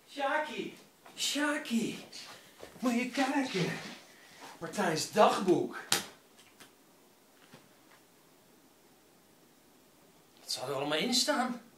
Sjaki, Sjaki, moet je kijken. Martijns dagboek. Wat zou er allemaal in staan?